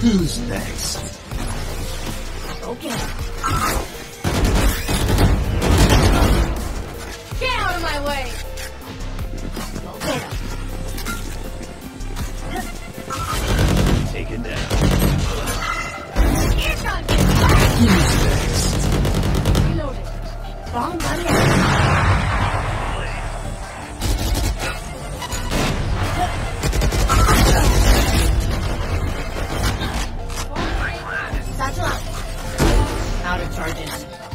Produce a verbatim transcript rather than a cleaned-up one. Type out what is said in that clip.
Who's next? Okay. Get out of my way! Okay. Taken down. Here comes Who's next? Reloaded. Bomb buddy. Satchel out. Out of charges.